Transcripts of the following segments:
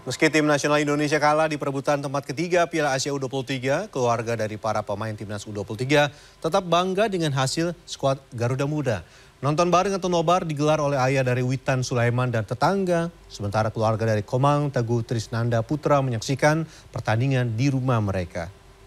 Meski tim nasional Indonesia kalah di perebutan tempat ketiga Piala Asia U23, keluarga dari para pemain timnas U23 tetap bangga dengan hasil skuad Garuda Muda. Nonton bareng atau nobar digelar oleh ayah dari Witan Sulaiman dan tetangga, sementara keluarga dari Komang Teguh Trisnanda Putra menyaksikan pertandingan di rumah mereka.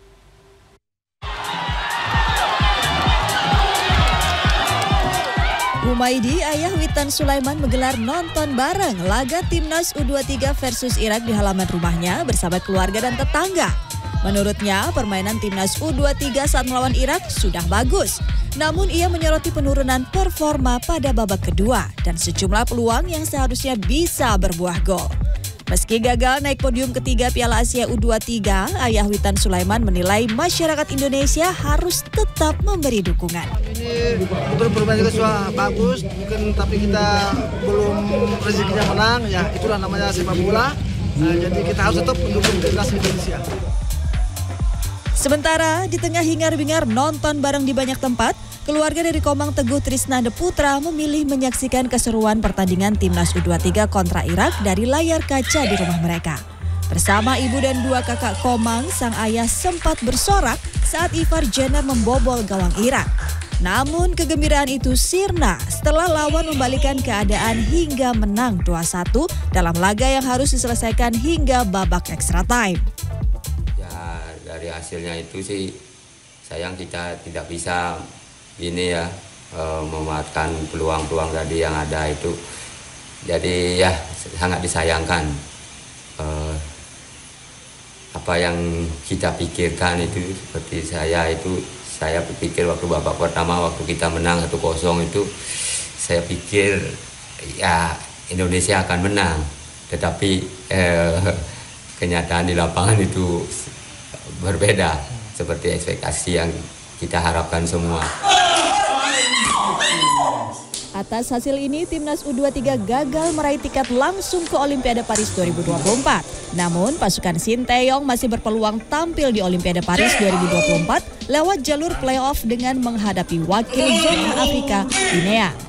Humaydi, ayah Witan Sulaiman menggelar nonton bareng laga timnas U23 versus Irak di halaman rumahnya bersama keluarga dan tetangga. Menurutnya, permainan timnas U23 saat melawan Irak sudah bagus. Namun ia menyoroti penurunan performa pada babak kedua dan sejumlah peluang yang seharusnya bisa berbuah gol. Meski gagal naik podium ketiga Piala Asia U23, ayah Witan Sulaiman menilai masyarakat Indonesia harus tetap memberi dukungan. Ini betul permainan kita sudah bagus, mungkin tapi kita belum rezekinya menang, ya itulah namanya sepak bola. Jadi kita harus tetap mendukung timnas Indonesia. Sementara di tengah hingar-bingar nonton bareng di banyak tempat, keluarga dari Komang Teguh Trisnanda Putra memilih menyaksikan keseruan pertandingan timnas U23 kontra Irak dari layar kaca di rumah mereka. Bersama ibu dan dua kakak Komang, sang ayah sempat bersorak saat Ivar Jenner membobol gawang Irak. Namun kegembiraan itu sirna setelah lawan membalikan keadaan hingga menang 2-1 dalam laga yang harus diselesaikan hingga babak extra time. Dari hasilnya itu sih sayang kita tidak bisa ini ya memanfaatkan peluang-peluang tadi yang ada itu. Jadi ya sangat disayangkan apa yang kita pikirkan itu seperti saya pikir waktu babak pertama waktu kita menang 1-0 itu saya pikir ya Indonesia akan menang, tetapi kenyataan di lapangan itu berbeda seperti ekspektasi yang kita harapkan semua. Atas hasil ini, timnas U23 gagal meraih tiket langsung ke Olimpiade Paris 2024. Namun, pasukan Sinteyong masih berpeluang tampil di Olimpiade Paris 2024 lewat jalur playoff dengan menghadapi wakil zona Afrika, Guinea.